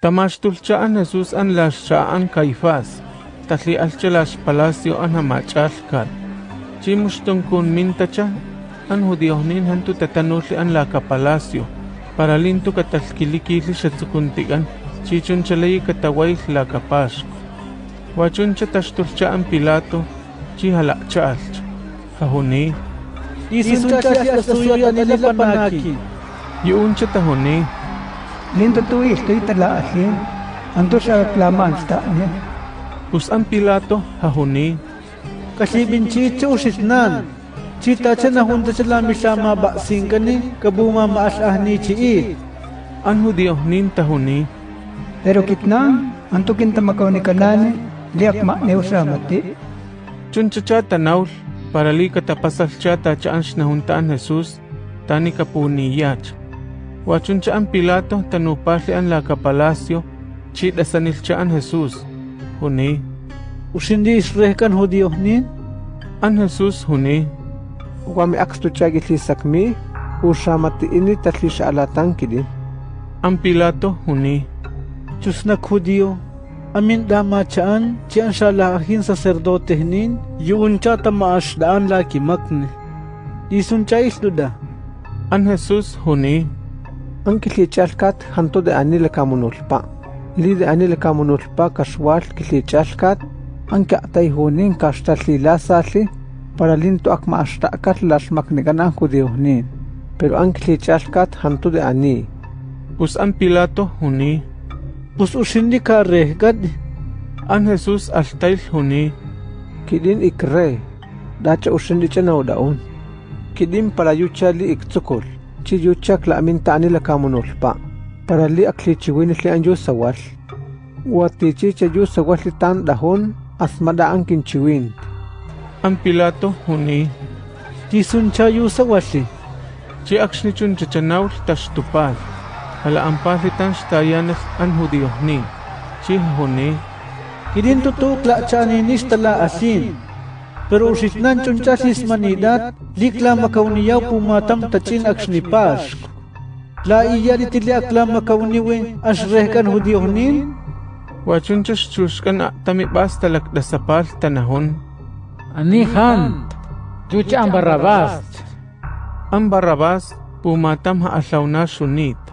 Tamaxtulcha'an Jesús an laxcha'an Caifás, tali alchalax palacio an hamachalkan. Chimuxton kun mintacha, an judiohnin hantu tatanuli an laka palacio, para lintu katalkilikili xatsukuntigan, chichun chalayi kataway laka Pasco. Wachuncha taxtulcha'an Pilato, chi halakchalch, hahuni. Isuncha suyo nila panaki. Yuuncha tahuni. Lindo tuwi estoy talaahin. Ando siya reklaman sa niya. Usan Pilato hahuni. Kasi binchicho usisnan. Chita siya na hunda sila misama baksing kani kabuma maasah ni chiit. An Hudiyo nin tahuni. Pero kitna, anto kinta makaw ni kanani, liak maknew sa mati. Chunchacha tanaul, para li katapasal siya tachaan sinahuntaan Jesus, tani kapuniyach. Wachunchaan Pilato tanupali an laka palasyo, chidasanil chaan Jesus. Huni. Usindi isrehkan Hudiyo nin? An Jesus huni. Wami akstu chagitli sakmi, usamati ini tatli sa alatan kidi. An Pilato huni. Chusnak Hudiyo, amin dama chaan, chian siya lakahin sacerdote nin, yun cha tamaas daan laki makni. Isun cha isluda. An Jesus huni. Ang kilichalkat hanto de anila kamunulpa. Li de anila kamunulpa kaswal kilichalkat, ang kaatay hunin kastalila sali, para linto ak maastakat las maknigan ang Hudiyohnin. Pero ang kilichalkat hanto de ani. Pus an Pilato huni. Pus usindi ka rehgad. An Jesus altail huni. Kidin ikre, dacha usindi chanaw daun. Kidin palayucha li iktsukol. Chiyuchak la aminta anila kamunulpa. Para li aklichiwinit li anjo sawal. Watichi chayu sawal li tan dahon asmada ang kinchiwin. An Pilato huni. Tisun chayu sawali. Chi akshnichun chachanaw tashtupal. Hala ang palitan shtayanas an Hudiyohnin. Chi huni. Kidin tutukla chaninis tala asin. Pero usitnan chunchasis manidat, likla makauniyaw pumatam tachin akshni Pasko. La iya ditili akla makauniwin asrehkan Hudiyohnin? Wachunchas chuskan tamibas talakdasapal tanahon. Anihan, tucha ang Barrabas. Ang Barrabas pumatam haaslaw na sunit.